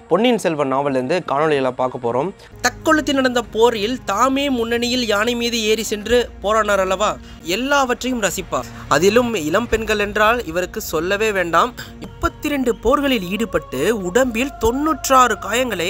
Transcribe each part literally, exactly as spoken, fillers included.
பொன்னியின் செல்வன் நாவலிருந்து காணொலிகளை பார்க்க போகிறோம். தக்கொழுத்தில் நடந்த போரில் தாமே முன்னணியில் யானை மீது ஏறி சென்று போராடினார் அல்லவா, எல்லாவற்றையும் ரசிப்பார். அதிலும் இளம் பெண்கள் என்றால் இவருக்கு சொல்லவே வேண்டாம். முப்பத்தி ரெண்டு போர்களில் ஈடுபட்டு உடம்பில் தொன்னூற்றாறு காயங்களை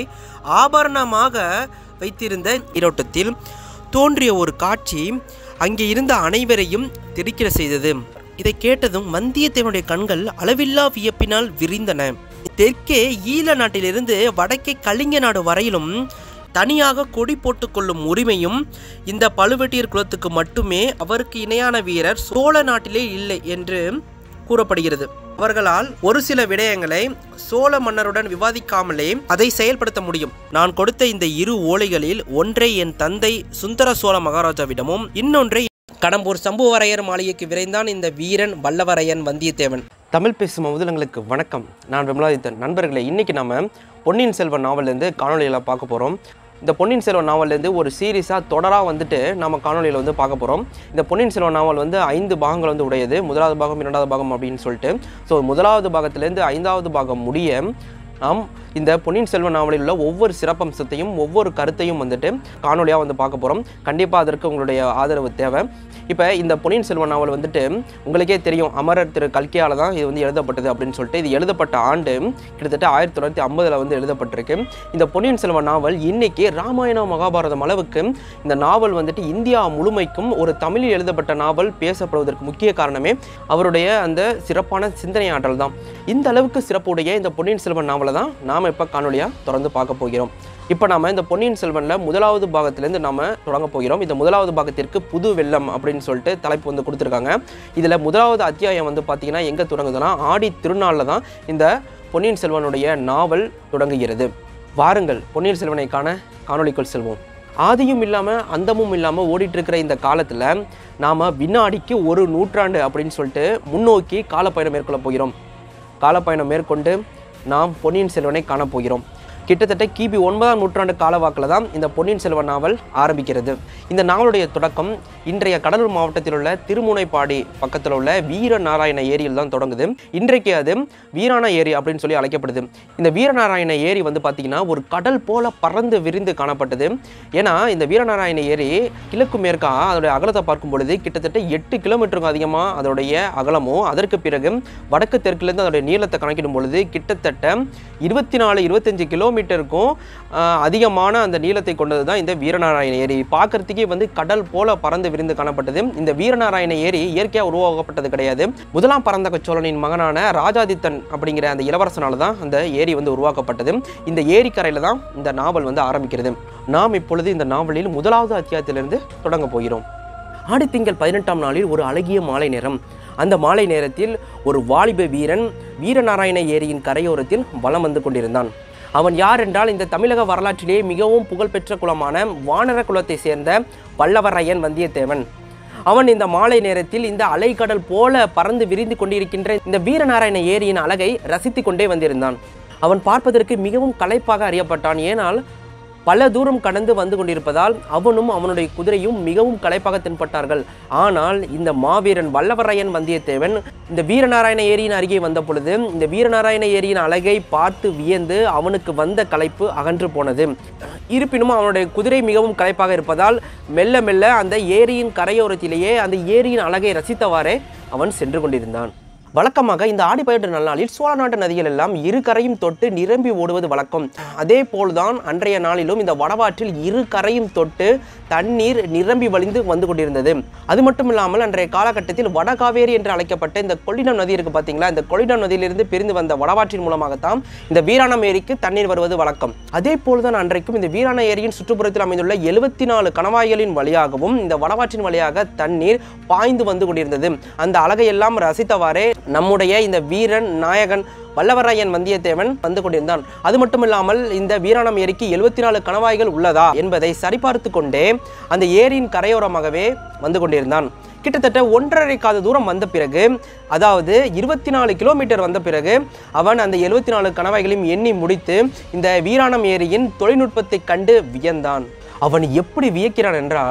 ஆபரணமாக வைத்திருந்த நீரோட்டத்தில் தோன்றிய ஒரு காட்சி அங்கே இருந்த அனைவரையும் திடுக்கிட செய்தது. இதை கேட்டதும் வந்தியத்தேவனுடைய கண்கள் அளவில்லா வியப்பினால் விரிந்தன. தெற்கே ஈழ நாட்டிலிருந்து வடக்கே கலிங்க நாடு வரையிலும் தனியாக கொடி போட்டுக்கொள்ளும் உரிமையும் இந்த பழுவேட்டையர் குலத்துக்கு மட்டுமே அவருக்கு இணையான வீரர் சோழ நாட்டிலே இல்லை என்று கூறப்படுகிறது. அவர்களால் ஒரு சில விடயங்களை சோழ மன்னருடன் விவாதிக்காமலே அதை செயல்படுத்த முடியும். நான் கொடுத்த இந்த இரு ஓலைகளில் ஒன்றை என் தந்தை சுந்தர சோழ மகாராஜாவிடமும், இன்னொன்றை கடம்பூர் சம்புவரையர் மாளிகைக்கு விரைந்தான் இந்த வீரன் வல்லவரையன் வந்தியத்தேவன். தமிழ் பேசும் முதலங்களுக்கு வணக்கம். நான் விமலாதித்தன். நண்பர்களே, இன்னைக்கு நம்ம பொன்னியின் செல்வன் நாவலிருந்து காணொலிகளை பார்க்க போகிறோம். இந்த பொன்னியின் செல்வன் நாவல்லேருந்து ஒரு சீரீஸாக தொடராக வந்துட்டு நம்ம காணொலியில் வந்து பார்க்க போகிறோம். இந்த பொன்னியின் செல்வன் நாவல் வந்து ஐந்து பாகங்கள் வந்து உடையது. முதலாவது பாகம், இரண்டாவது பாகம் அப்படின்னு சொல்லிட்டு. ஸோ முதலாவது பாகத்திலேருந்து ஐந்தாவது பாகம் முடிய நாம் இந்த பொன்னியின் செல்வன் நாவலில் உள்ள ஒவ்வொரு சிறப்பம்சத்தையும் ஒவ்வொரு கருத்தையும் வந்துட்டு காணொலியாக வந்து பார்க்க போகிறோம். கண்டிப்பாக அதற்கு உங்களுடைய ஆதரவு தேவை. இப்போ இந்த பொன்னியின் செல்வன் நாவல் வந்துட்டு உங்களுக்கே தெரியும், அமரர் திரு கல்கியால் தான் இது வந்து எழுதப்பட்டது அப்படின்னு சொல்லிட்டு. இது எழுதப்பட்ட ஆண்டு கிட்டத்தட்ட ஆயிரத்தி தொள்ளாயிரத்தி ஐம்பதில் வந்து எழுதப்பட்டிருக்கு. இந்த பொன்னியின் செல்வன் நாவல் இன்னைக்கு ராமாயணம் மகாபாரதம் அளவுக்கு இந்த நாவல் வந்துட்டு இந்தியா முழுமைக்கும் ஒரு தமிழில் எழுதப்பட்ட நாவல் பேசப்படுவதற்கு முக்கிய காரணமே அவருடைய அந்த சிறப்பான சிந்தனை ஆற்றல் தான். இந்த அளவுக்கு சிறப்புடைய இந்த பொன்னியின் செல்வன் நாவலை தான் நாம் இப்போ காணொலியாக தொடர்ந்து பார்க்க போகிறோம். இப்போ நம்ம இந்த பொன்னியின் செல்வனில் முதலாவது பாகத்திலேருந்து நம்ம தொடங்க போகிறோம். இந்த முதலாவது பாகத்திற்கு புது வெள்ளம் அப்படின்னு சொல்லிட்டு தலைப்பு வந்து கொடுத்துருக்காங்க. இதில் முதலாவது அத்தியாயம் வந்து பார்த்திங்கன்னா எங்கே தொடங்குதுன்னா ஆடி திருநாளில் தான் இந்த பொன்னியின் செல்வனுடைய நாவல் தொடங்குகிறது. வாருங்கள் பொன்னியின் செல்வனை காண காணொலிக்குள் செல்வோம். ஆதியும் இல்லாமல் அந்தமும் இல்லாமல் ஓடிட்டுருக்கிற இந்த காலத்தில் நாம் வினாடிக்கு ஒரு நூற்றாண்டு அப்படின்னு சொல்லிட்டு முன்னோக்கி காலப்பயணம் மேற்கொள்ள போகிறோம். காலப்பயணம் மேற்கொண்டு நாம் பொன்னியின் செல்வனை காணப்போகிறோம். கிட்டத்தட்ட கிபி ஒன்பதாம் நூற்றாண்டு காலவாக்கில் தான் இந்த பொன்னியின் செல்வன் நாவல் ஆரம்பிக்கிறது. இந்த நாவலுடைய தொடக்கம் இன்றைய கடலூர் மாவட்டத்தில் உள்ள திருமுனைப்பாடி பக்கத்தில் உள்ள வீரநாராயண ஏரியில் தான் தொடங்குது. இன்றைக்கு அது வீராண ஏரி அப்படின்னு சொல்லி அழைக்கப்படுது. இந்த வீரநாராயண ஏரி வந்து பார்த்திங்கன்னா ஒரு கடல் போல பறந்து விரிந்து காணப்பட்டது. ஏன்னா இந்த வீரநாராயண ஏரி கிழக்கு மேற்காக அதோடைய அகலத்தை பார்க்கும் பொழுது கிட்டத்தட்ட எட்டு கிலோமீட்டருக்கு அதிகமாக அதோடைய அகலமும், அதற்கு பிறகு வடக்கு தெற்குலேருந்து அதோடைய நீளத்தை கணக்கிடும் பொழுது கிட்டத்தட்ட இருபத்தி நாலு இருபத்தஞ்சு கிலோ மீட்டருக்கும் அதிகமான அந்த நீளத்தை கொண்டது தான் இந்த வீரநாராயண ஏரி. பார்க்கறதுக்கே வந்து கடல் போல பறந்து விரிந்து காணப்பட்டது. இந்த வீரநாராயண ஏரி இயற்கையாக உருவாக்கப்பட்டது கிடையாது. முதலாம் பராந்தக சோழனின் மகனான ராஜாதித்தன் அப்படிங்கிற அந்த இளவரசனால தான் அந்த ஏரி வந்து உருவாக்கப்பட்டது. இந்த ஏரிக்கரையில் தான் இந்த நாவல் வந்து ஆரம்பிக்கிறது. நாம் இப்பொழுது இந்த நாவலில் முதலாவது அத்தியாயத்திலிருந்து தொடங்க போகிறோம். ஆடித்திங்கள் பதினெட்டாம் நாளில் ஒரு அழகிய மாலை நேரம். அந்த மாலை நேரத்தில் ஒரு வாலிப வீரன் வீரநாராயண ஏரியின் கரையோரத்தில் வலம் வந்து கொண்டிருந்தான். அவன் யார் என்றால் இந்த தமிழக வரலாற்றிலே மிகவும் புகழ்பெற்ற குலமான வானர குலத்தை சேர்ந்த வல்லவரையன் வந்தியத்தேவன். அவன் இந்த மாலை நேரத்தில் இந்த அலைக்கடல் போல பறந்து விரிந்து கொண்டிருக்கின்ற இந்த வீரநாராயண ஏரியின் அழகை ரசித்து கொண்டே வந்திருந்தான். அவன் பார்ப்பதற்கு மிகவும் களைப்பாக அறியப்பட்டான். ஏனால் பல தூரம் கடந்து வந்து கொண்டிருப்பதால் அவனும் அவனுடைய குதிரையும் மிகவும் களைப்பாக தென்பட்டார்கள். ஆனால் இந்த மாவீரன் வல்லவரையன் வந்தியத்தேவன் இந்த வீரநாராயண ஏரியின் அருகே வந்த பொழுது இந்த வீரநாராயண ஏரியின் அழகை பார்த்து வியந்து அவனுக்கு வந்த களைப்பு அகன்று போனது. இருப்பினும் அவனுடைய குதிரை மிகவும் களைப்பாக இருப்பதால் மெல்ல மெல்ல அந்த ஏரியின் கரையோரத்திலேயே அந்த ஏரியின் அழகை ரசித்தவாறே அவன் சென்று கொண்டிருந்தான். வழக்கமாக இந்த ஆடிப்பயிற்று நல்நாளில் சோழ நாட்டு நதிகள் எல்லாம் இரு கரையும் தொட்டு நிரம்பி ஓடுவது வழக்கம். அதே போல்தான் அன்றைய நாளிலும் இந்த வடவாற்றில் இரு கரையும் தொட்டு தண்ணீர் நிரம்பி வழிந்து வந்து கொண்டிருந்தது. அது மட்டும் இல்லாமல் அன்றைய காலகட்டத்தில் வடகாவேரி என்று அழைக்கப்பட்ட இந்த கொள்ளிடம் நதி இருக்கு பார்த்தீங்களா, இந்த கொள்ளிடம் நதியிலிருந்து பிரிந்து வந்த வடவாற்றின் மூலமாகத்தான் இந்த வீராணம் ஏரிக்கு தண்ணீர் வருவது வழக்கம். அதே போல்தான் அன்றைக்கும் இந்த வீராண ஏரியின் சுற்றுப்புறத்தில் அமைந்துள்ள எழுபத்தி நாலு கணவாய்களின் வழியாகவும் இந்த வடவாற்றின் வழியாக தண்ணீர் பாய்ந்து வந்து கொண்டிருந்தது. அந்த அழகையெல்லாம் ரசித்தவாறே நம்முடைய இந்த வீரன் நாயகன் வல்லவரையன் வந்தியத்தேவன் வந்து கொண்டிருந்தான். அது மட்டுமில்லாமல் இந்த வீராணம் ஏரிக்கு எழுபத்தி நாலு கணவாய்கள் உள்ளதா என்பதை சரிபார்த்து கொண்டே அந்த ஏரியின் கரையோரமாகவே வந்து கொண்டிருந்தான். கிட்டத்தட்ட ஒன்றரை காத தூரம் வந்த பிறகு, அதாவது இருபத்தி நாலு கிலோமீட்டர் வந்த பிறகு அவன் அந்த எழுபத்தி நாலு கணவாய்களையும் எண்ணி முடித்து இந்த வீராணம் ஏரியின் தொழில்நுட்பத்தை கண்டு வியந்தான். அவன் எப்படி வியக்கிறான் என்றால்,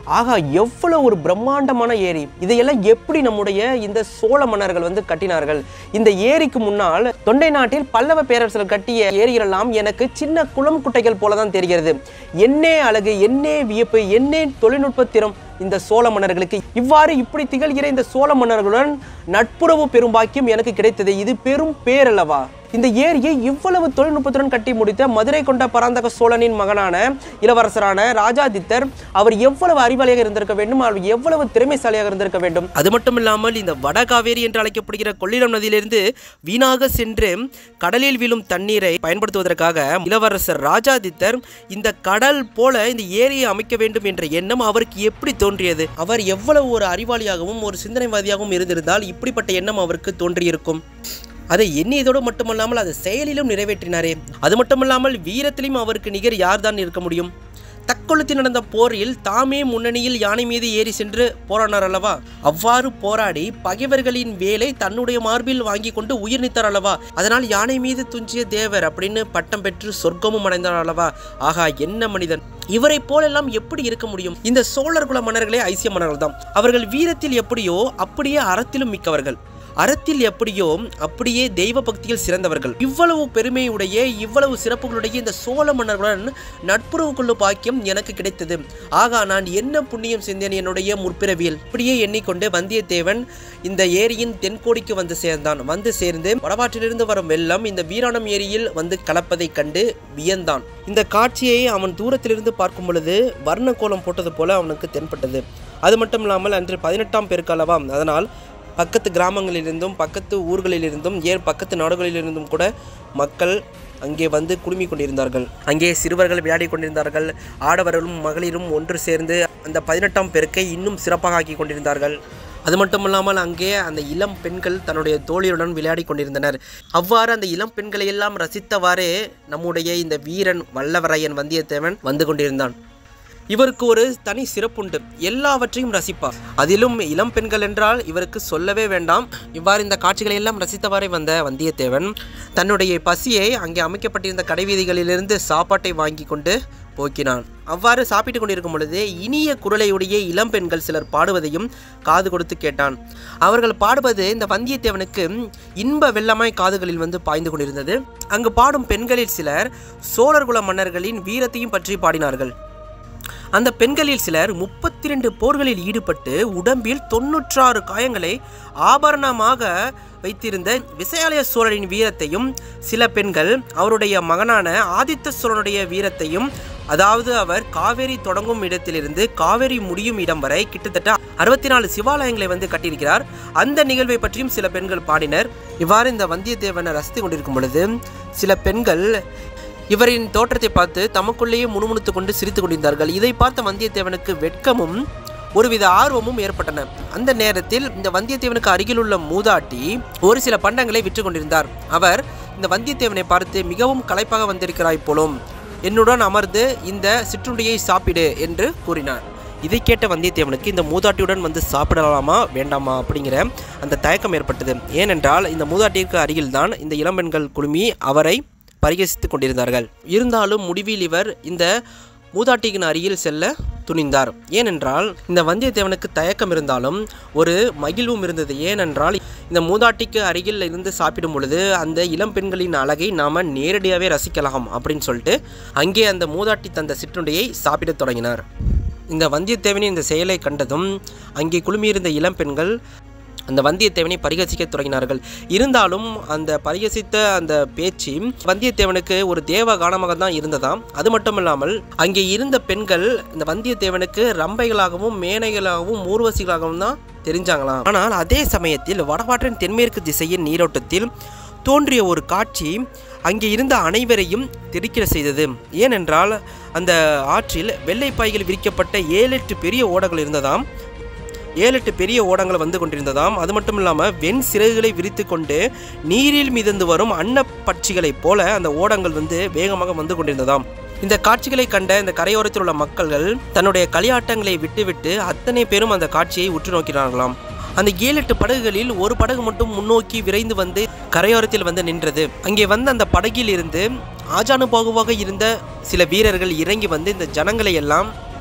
ஆகா, எவ்வளவு ஒரு பிரம்மாண்டமான ஏரி! இதையெல்லாம் எப்படி நம்முடைய இந்த சோழ மன்னர்கள் வந்து கட்டினார்கள்? இந்த ஏரிக்கு முன்னால் தொண்டை நாட்டில் பல்லவ பேரரசர்கள் கட்டிய ஏரிகள் எல்லாம் எனக்கு சின்ன குளம் குட்டைகள் போலதான் தெரிகிறது. என்னே அழகு, என்னே வியப்பு, என்னே தொழில்நுட்ப திறம் இந்த சோழ மன்னர்களுக்கு! இவ்வாறு இப்படி திகழ்கிற இந்த சோழ மன்னர்களுடன் நட்புறவு பெரும் பாக்கியம் எனக்கு கிடைத்தது. இது பெரும் பேரல்லவா? இந்த ஏரியை இவ்வளவு தொழில்நுட்பத்துடன் கட்டி முடித்த மதுரை கொண்ட பராந்தக சோழனின் மகனான இளவரசரான ராஜாதித்தர் அவர் எவ்வளவு அறிவாளியாக இருந்திருக்க வேண்டும், அவர் எவ்வளவு திறமைசாலியாக இருந்திருக்க வேண்டும். அது மட்டும் இல்லாமல் இந்த வடகாவேரி என்று அழைக்கப்படுகிற கொள்ளிடம் நதியிலிருந்து வீணாக சென்று கடலில் விழும் தண்ணீரை பயன்படுத்துவதற்காக இளவரசர் ராஜாதித்தர் இந்த கடல் போல இந்த ஏரியை அமைக்க வேண்டும் என்ற எண்ணம் அவருக்கு எப்படி தோன்றியது? அவர் எவ்வளவு ஒரு அறிவாளியாகவும் ஒரு சிந்தனைவாதியாகவும் இருந்திருந்தால் இப்படிப்பட்ட எண்ணம் அவருக்கு தோன்றியிருக்கும். அதை எண்ணியதோடு மட்டுமல்லாமல் அதை செயலிலும் நிறைவேற்றினாரே. அது மட்டுமல்லாமல் வீரத்திலும் அவருக்கு நிகர் யார்தான் இருக்க முடியும்? தக்கொழுத்தில் நடந்த போரில் தாமே முன்னணியில் யானை மீது ஏறி சென்று போராடினார் அல்லவா? அவ்வாறு போராடி பகைவர்களின் வேலை தன்னுடைய மார்பில் வாங்கி கொண்டு உயிர் நீத்தார் அல்லவா? அதனால் யானை மீது துஞ்சிய தேவர் அப்படின்னு பட்டம் பெற்று சொர்க்கமும் அடைந்தார் அல்லவா? ஆகா, என்ன மனிதன்! இவரை போலெல்லாம் எப்படி இருக்க முடியும்? இந்த சோழர் குல மன்னர்களே ஐசிய மன்னர்கள் தான். அவர்கள் வீரத்தில் எப்படியோ அப்படியே அறத்திலும் மிக்கவர்கள், அறத்தில் எப்படியோ அப்படியே தெய்வ பக்தியில் சிறந்தவர்கள். இவ்வளவு பெருமையுடைய இவ்வளவு சிறப்புகளுடைய இந்த சோழ மன்னர்களுடன் நட்புறவு கொள்ளும் பாக்கியம் எனக்கு கிடைத்தது. ஆகா, நான் என்ன புண்ணியம் செஞ்சேன் என்னுடைய முற்பிறவியல்! இப்படியே எண்ணிக்கொண்டு வந்தியத்தேவன் இந்த ஏரியின் தென்கோடிக்கு வந்து சேர்ந்தான். வந்து சேர்ந்து வடபாற்றிலிருந்து வரும் வெள்ளம் இந்த வீராணம் ஏரியில் வந்து கலப்பதை கண்டு வியந்தான். இந்த காட்சியை அவன் தூரத்திலிருந்து பார்க்கும் பொழுது வர்ண கோலம் போட்டது போல அவனுக்கு தென்பட்டது. அது மட்டும் இல்லாமல் அன்று பதினெட்டாம் பெருக்காலவா, அதனால் பக்கத்து கிராமங்களிலிருந்தும் பக்கத்து ஊர்களிலிருந்தும் ஏன் பக்கத்து நாடுகளிலிருந்தும் கூட மக்கள் அங்கே வந்து குழுமி கொண்டிருந்தார்கள். அங்கே சிறுவர்கள் விளையாடி கொண்டிருந்தார்கள். ஆடவர்களும் மகளிரும் ஒன்று சேர்ந்து அந்த பதினெட்டாம் பெருக்கை இன்னும் சிறப்பாக ஆக்கி கொண்டிருந்தார்கள். அது மட்டுமல்லாமல் அங்கே அந்த இளம் பெண்கள் தன்னுடைய தோழியுடன் விளையாடி கொண்டிருந்தனர். அவ்வாறு அந்த இளம் பெண்களை எல்லாம் ரசித்தவாறே நம்முடைய இந்த வீரன் வல்லவரையன் வந்தியத்தேவன் வந்து கொண்டிருந்தான். இவருக்கு ஒரு தனி சிறப்புண்டு, எல்லாவற்றையும் ரசிப்பார். அதிலும் இளம் பெண்கள் என்றால் இவருக்கு சொல்லவே வேண்டாம். இவ்வாறு இந்த காட்சிகளை எல்லாம் ரசித்தவாறே வந்த வந்தியத்தேவன் தன்னுடைய பசியை அங்கே அமைக்கப்பட்டிருந்த கடைவீதிகளிலிருந்து சாப்பாட்டை வாங்கி கொண்டு போக்கினான். அவ்வாறு சாப்பிட்டு கொண்டிருக்கும் பொழுது இனிய குரலையுடைய இளம் பெண்கள் சிலர் பாடுவதையும் காது கொடுத்து கேட்டான். அவர்கள் பாடுவது இந்த வந்தியத்தேவனுக்கு இன்ப வெள்ளமாய் காதுகளில் வந்து பாய்ந்து கொண்டிருந்தது. அங்கு பாடும் பெண்களில் சிலர் சோழர்குல மன்னர்களின் வீரத்தையும் பற்றி பாடினார்கள். அந்த பெண்களில் சிலர் முப்பத்தி இரண்டு போர்களில் ஈடுபட்டு உடம்பில் தொன்னூற்றாறு காயங்களை ஆபரணமாக வைத்திருந்த விசயாலய சோழரின் வீரத்தையும், சில பெண்கள் அவருடைய மகனான ஆதித்த சோழனுடைய வீரத்தையும், அதாவது அவர் காவேரி தொடங்கும் இடத்திலிருந்து காவேரி முடியும் இடம் வரை கிட்டத்தட்ட அறுபத்தி நாலு சிவாலயங்களை வந்து கட்டியிருக்கிறார், அந்த நிகழ்வை பற்றியும் சில பெண்கள் பாடினர். இவ்வாறு இந்த வந்தியத்தேவனை ரசித்து கொண்டிருக்கும் பொழுது சில பெண்கள் இவரின் தோற்றத்தை பார்த்து தமக்குள்ளேயே முணுமுணுத்து கொண்டு சிரித்து கொண்டிருந்தார்கள். இதை பார்த்த வந்தியத்தேவனுக்கு வெட்கமும் ஒருவித ஆர்வமும் ஏற்பட்டன. அந்த நேரத்தில் இந்த வந்தியத்தேவனுக்கு அருகிலுள்ள மூதாட்டி ஒரு சில பண்டங்களை விற்று கொண்டிருந்தார். அவர் இந்த வந்தியத்தேவனை பார்த்து, மிகவும் களைப்பாக வந்திருக்கிறாய் போலும், என்னுடன் அமர்ந்து இந்த சிற்றுண்டியை சாப்பிடு என்று கூறினார். இதை கேட்ட வந்தியத்தேவனுக்கு இந்த மூதாட்டியுடன் வந்து சாப்பிடலாமா வேண்டாமா அப்படிங்கிற அந்த தயக்கம் ஏற்பட்டது. ஏனென்றால் இந்த மூதாட்டிற்கு அருகில்தான் இந்த இளம்பெண்கள் குழுமி அவரை பரிகசித்துக் கொண்டிருந்தார்கள். இருந்தாலும் முடிவில் இவர் இந்த மூதாட்டியின் அருகில் செல்ல துணிந்தார். ஏனென்றால் இந்த வந்தியத்தேவனுக்கு தயக்கம் இருந்தாலும் ஒரு மகிழ்வும் இருந்தது. ஏனென்றால் இந்த மூதாட்டிக்கு அருகில் இருந்து சாப்பிடும் பொழுது அந்த இளம் பெண்களின் அழகை நாம் நேரடியாகவே ரசிக்கலாம் அப்படின்னு சொல்லிட்டு அங்கே அந்த மூதாட்டி தந்த சிற்றுண்டியை சாப்பிடத் தொடங்கினார். இந்த வந்தியத்தேவனின் இந்த செயலை கண்டதும் அங்கே குழுமியிருந்த இளம் பெண்கள் அந்த வந்தியத்தேவனை பரிகசிக்க தொடங்கினார்கள். இருந்தாலும் அந்த பரிகசித்த அந்த பேச்சு வந்தியத்தேவனுக்கு ஒரு தேவ கானமாக தான் இருந்ததாம். அது மட்டும் இல்லாமல் அங்கே இருந்த பெண்கள் இந்த வந்தியத்தேவனுக்கு ரம்பைகளாகவும் மேனைகளாகவும் ஊர்வசிகளாகவும் தான் தெரிஞ்சாங்களாம். ஆனால் அதே சமயத்தில் வடபாற்றின் தென்மேற்கு திசையின் நீரோட்டத்தில் தோன்றிய ஒரு காட்சி அங்கே இருந்த அனைவரையும் திடுக்கிட செய்தது. ஏனென்றால் அந்த ஆற்றில் வெள்ளைப்பாய்கள் விரிக்கப்பட்ட ஏழு எட்டு பெரிய ஓடங்கள் இருந்ததாம். ஏழு எட்டு பெரிய ஓடங்கள் வந்து கொண்டிருந்ததாம். அது மட்டும் இல்லாமல் வெண் சிறகுகளை விரித்து கொண்டு நீரில் மிதந்து வரும் அன்னப்பட்சிகளைப் போல அந்த ஓடங்கள் வந்து வேகமாக வந்து கொண்டிருந்ததாம். இந்த காட்சிகளை கண்ட இந்த கரையோரத்தில் உள்ள மக்கள்கள் தன்னுடைய களியாட்டங்களை விட்டுவிட்டு அத்தனை பேரும் அந்த காட்சியை உற்று நோக்கினார்களாம். அந்த ஏழு எட்டு படகுகளில் ஒரு படகு மட்டும் முன்னோக்கி விரைந்து வந்து கரையோரத்தில் வந்து நின்றது. அங்கே வந்த அந்த படகில் இருந்து ஆஜானுபாகுவாக இருந்த சில வீரர்கள் இறங்கி வந்து இந்த ஜனங்களை எல்லாம்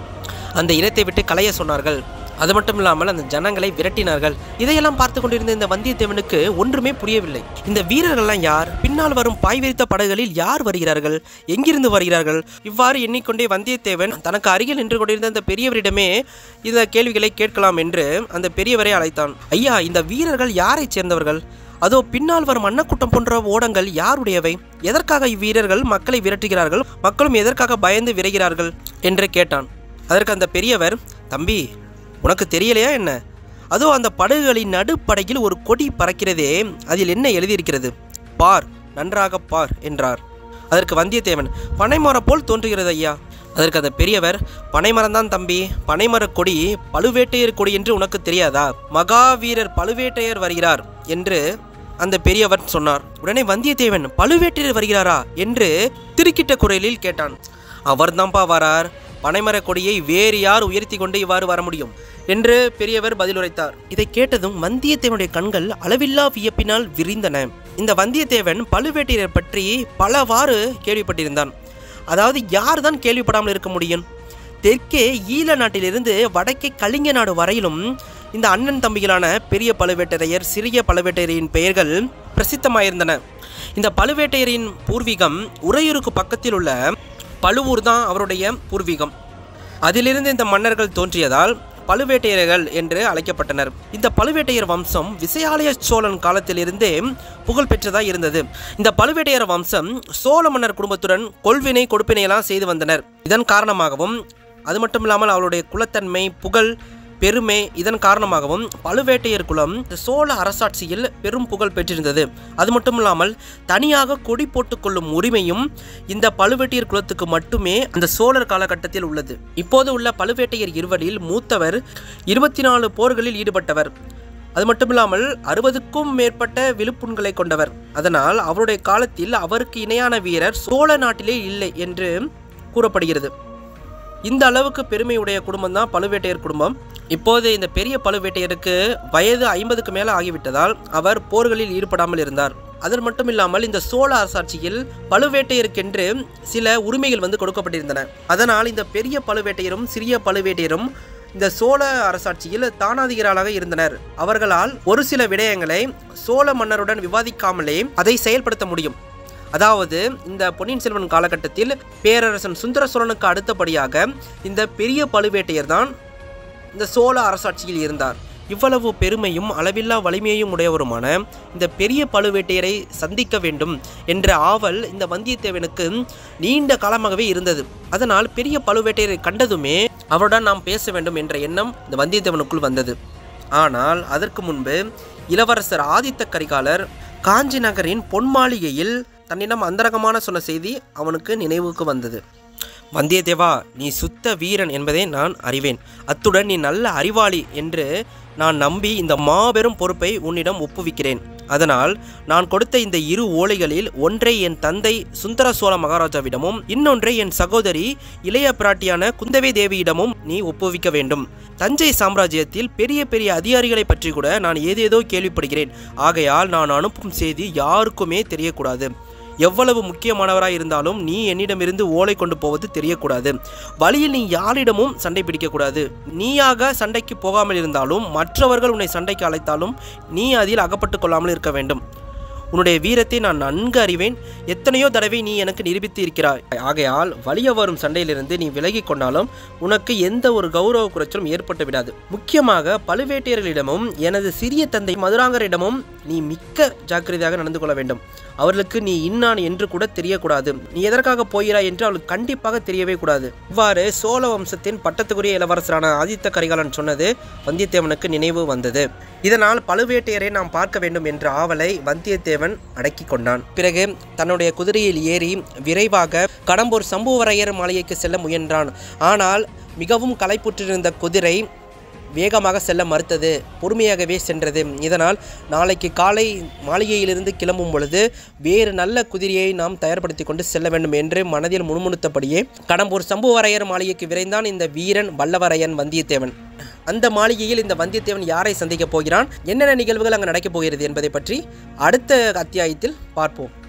அந்த இடத்தை விட்டு களைய சொன்னார்கள். அது மட்டும் இல்லாமல் அந்த ஜனங்களை விரட்டினார்கள். இதையெல்லாம் பார்த்து கொண்டிருந்த இந்த வந்தியத்தேவனுக்கு ஒன்றுமே புரியவில்லை. இந்த வீரர்கள்லாம் யார்? பின்னால் வரும் பாய்விரித்த படகுகளில் யார் வருகிறார்கள்? எங்கிருந்து வருகிறார்கள்? இவ்வாறு எண்ணிக்கொண்டே வந்தியத்தேவன் தனக்கு அருகில் நின்று கொண்டிருந்த அந்த பெரியவரிடமே இந்த கேள்விகளை கேட்கலாம் என்று அந்த பெரியவரை அழைத்தான். ஐயா, இந்த வீரர்கள் யாரை சேர்ந்தவர்கள்? அதோ பின்னால் வரும் அன்னக்கூட்டம் போன்ற ஓடங்கள் யாருடையவை? எதற்காக இவ்வீரர்கள் மக்களை விரட்டுகிறார்கள்? மக்களும் எதற்காக பயந்து விரைகிறார்கள் என்று கேட்டான். அதற்கு அந்த பெரியவர், தம்பி, உனக்கு தெரியலையா என்ன? அதோ அந்த படகுகளின் நடுப்படையில் ஒரு கொடி பறக்கிறதே, அதில் என்ன எழுதியிருக்கிறது பார், நன்றாக பார் என்றார். அதற்கு வந்தியத்தேவன், பனைமரம் போல் தோன்றுகிறது ஐயா. அதற்கு அந்த பெரியவர், பனைமரம்தான் தம்பி, பனைமர கொடி பழுவேட்டையர் கொடி என்று உனக்கு தெரியாதா? மகாவீரர் பழுவேட்டையர் வருகிறார் என்று அந்த பெரியவர் சொன்னார். உடனே வந்தியத்தேவன், பழுவேட்டையர் வருகிறாரா என்று திருக்கிட்ட குரலில் கேட்டான். அவர்தான்ப்பா வரார். பனைமர கொடியை வேறு யார் உயர்த்தி கொண்டு இவ்வாறு வர முடியும் என்று பெரியவர் பதிலுரைத்தார். இதை கேட்டதும் வந்தியத்தேவனுடைய கண்கள் அளவில்லா வியப்பினால் விரிந்தன. இந்த வந்தியத்தேவன் பழுவேட்டையர் பற்றி பலவாறு கேள்விப்பட்டிருந்தான். அதாவது யார் தான் கேள்விப்படாமல் இருக்க முடியும்? தெற்கே ஈழ நாட்டிலிருந்து வடக்கே கலிங்க நாடு வரையிலும் இந்த அண்ணன் தம்பிகளான பெரிய பழுவேட்டரையர், சிறிய பழுவேட்டரையரின் பெயர்கள் பிரசித்தமாயிருந்தன. இந்த பழுவேட்டையரின் பூர்வீகம் உறையூருக்கு பக்கத்தில் உள்ள பழுவூர் தான் அவருடைய பூர்வீகம். அதிலிருந்து இந்த மன்னர்கள் தோன்றியதால் பழுவேட்டையர்கள் என்று அழைக்கப்பட்டனர். இந்த பழுவேட்டையர் வம்சம் விசயாலய சோழன் காலத்திலிருந்தே புகழ் பெற்றதாக இருந்தது. இந்த பழுவேட்டையர் வம்சம் சோழ மன்னர் குடும்பத்துடன் கொள்வினை கொடுப்பினையெல்லாம் செய்து வந்தனர். இதன் காரணமாகவும், அது மட்டும் இல்லாமல் அவருடைய குலத்தன்மை, புகழ், பெருமை, இதன் காரணமாகவும் பழுவேட்டையர் குலம் சோழ அரசாட்சியில் பெரும் புகழ் பெற்றிருந்தது. அது மட்டும் இல்லாமல் தனியாக கொடி போட்டுக்கொள்ளும் உரிமையும் இந்த பழுவேட்டையர் குலத்துக்கு மட்டுமே அந்த சோழர் காலகட்டத்தில் உள்ளது. இப்போது உள்ள பழுவேட்டையர் இருவரில் மூத்தவர் இருபத்தி நாலு போர்களில் ஈடுபட்டவர். அது மட்டுமில்லாமல் அறுபதுக்கும் மேற்பட்ட விழுப்புண்களை கொண்டவர். அதனால் அவருடைய காலத்தில் அவருக்கு இணையான வீரர் சோழ நாட்டிலே இல்லை என்று கூறப்படுகிறது. இந்த அளவுக்கு பெருமையுடைய குடும்பம் தான் பழுவேட்டையர் குடும்பம். இப்போது இந்த பெரிய பழுவேட்டையருக்கு வயது ஐம்பதுக்கு மேலே ஆகிவிட்டதால் அவர் போர்களில் ஈடுபடாமல் இருந்தார். அது மட்டும் இல்லாமல் இந்த சோழ அரசாட்சியில் பழுவேட்டையருக்கென்று சில உரிமைகள் வந்து கொடுக்கப்பட்டிருந்தன. அதனால் இந்த பெரிய பழுவேட்டையரும் சிறிய பழுவேட்டையரும் இந்த சோழ அரசாட்சியில் தானாதிகாரிகளாக இருந்தனர். அவர்களால் ஒரு சில விடயங்களை சோழ மன்னருடன் விவாதிக்காமலே அதை செயல்படுத்த முடியும். அதாவது இந்த பொன்னியின் செல்வன் காலகட்டத்தில் பேரரசன் சுந்தர சோழனுக்கு அடுத்தபடியாக இந்த பெரிய பழுவேட்டையர் தான் இந்த சோழ அரசாட்சியில் இருந்தார். இவ்வளவு பெருமையும் அளவில்லா வலிமையையும் உடையவருமான இந்த பெரிய பழுவேட்டையரை சந்திக்க வேண்டும் என்ற ஆவல் இந்த வந்தியத்தேவனுக்கு நீண்ட காலமாகவே இருந்தது. அதனால் பெரிய பழுவேட்டையரை கண்டதுமே அவருடன் நாம் பேச வேண்டும் என்ற எண்ணம் இந்த வந்தியத்தேவனுக்குள் வந்தது. ஆனால் அதற்கு முன்பு இளவரசர் ஆதித்த கரிகாலர் காஞ்சி நகரின் பொன் மாளிகையில் தன்னிடம் அந்தரங்கமான சொன்ன செய்தி அவனுக்கு நினைவுக்கு வந்தது. வந்தியத்தேவா, நீ சுத்த வீரன் என்பதை நான் அறிவேன். அத்துடன் நீ நல்ல அறிவாளி என்று நான் நம்பி இந்த மாபெரும் பொறுப்பை உன்னிடம் ஒப்புவிக்கிறேன். அதனால் நான் கொடுத்த இந்த இரு ஓலைகளில் ஒன்றை என் தந்தை சுந்தர சோழ மகாராஜாவிடமும் இன்னொன்றை என் சகோதரி இளைய பிராட்டியான குந்தவை தேவியிடமும் நீ ஒப்புவிக்க வேண்டும். தஞ்சை சாம்ராஜ்யத்தில் பெரிய பெரிய அதிகாரிகளை பற்றி கூட நான் ஏதேதோ கேள்விப்படுகிறேன். ஆகையால் நான் அனுப்பும் செய்தி யாருக்குமே தெரியக்கூடாது. எவ்வளவு முக்கியமானவராய் இருந்தாலும் நீ என்னிடமிருந்து ஓலை கொண்டு போவது தெரியக்கூடாது. வழியில் நீ யாரிடமும் சண்டை பிடிக்கக்கூடாது. நீயாக சண்டைக்கு போகாமல் இருந்தாலும் மற்றவர்கள் உன்னை சண்டைக்கு அழைத்தாலும் நீ அதில் அகப்பட்டு கொள்ளாமல் இருக்க வேண்டும். உன்னுடைய வீரத்தை நான் நன்கு அறிவேன். எத்தனையோ தடவை நீ எனக்கு நிரூபித்து இருக்கிறாய். ஆகையால் வலிய வரும் சண்டையிலிருந்து நீ விலகி கொண்டாலும் உனக்கு எந்த ஒரு கௌரவ குறைச்சலும் ஏற்பட்டு விடாது. முக்கியமாக பழுவேட்டையர்களிடமும் எனது சிறிய தந்தை மதுராங்கரிடமும் நீ மிக்க ஜாக்கிரதையாக நடந்து கொள்ள வேண்டும். அவர்களுக்கு நீ இன்னான் என்று கூட தெரியக்கூடாது. நீ எதற்காக போகிறாய் என்று அவளுக்கு கண்டிப்பாக தெரியவே கூடாது. இவ்வாறு சோழ வம்சத்தின் பட்டத்துக்குரிய இளவரசரான ஆதித்த கரிகாலன் சொன்னது வந்தியத்தேவனுக்கு நினைவு வந்தது. இதனால் பழுவேட்டையரை நாம் பார்க்க வேண்டும் என்ற ஆவலை வந்தியத்தேவன் அடக்கி கொண்டான். பிறகு தன்னுடைய குதிரையில் ஏறி விரைவாக கடம்பூர் சம்புவரையர் மாளிகைக்கு செல்ல முயன்றான். ஆனால் மிகவும் களைப்புற்றிருந்த குதிரை வேகமாக செல்ல மறுத்தது. பொறுமையாகவே சென்றது. இதனால் நாளைக்கு காலை மாளிகையிலிருந்து கிளம்பும் பொழுது வேறு நல்ல குதிரையை நாம் தயார்படுத்தி கொண்டு செல்ல வேண்டும் என்று மனதில் முணுமுணுத்தபடியே கடம்பூர் சம்புவரையர் மாளிகைக்கு விரைந்தான் இந்த வீரன் வல்லவரையன் வந்தியத்தேவன். அந்த மாளிகையில் இந்த வந்தியத்தேவன் யாரை சந்திக்கப் போகிறான், என்னென்ன நிகழ்வுகள் அங்கு நடக்கப் போகிறது என்பதை பற்றி அடுத்த அத்தியாயத்தில் பார்ப்போம்.